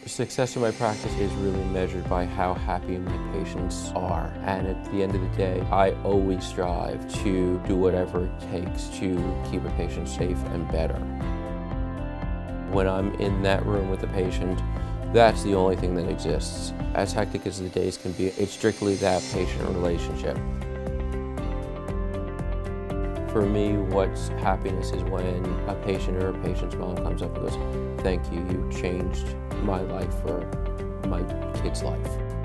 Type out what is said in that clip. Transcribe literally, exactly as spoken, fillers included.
Success in my practice is really measured by how happy my patients are. And at the end of the day, I always strive to do whatever it takes to keep a patient safe and better. When I'm in that room with the patient, that's the only thing that exists. As hectic as the days can be, it's strictly that patient relationship. For me, what's happiness is when a patient or a patient's mom comes up and goes, "Thank you, you changed my life or my kid's life."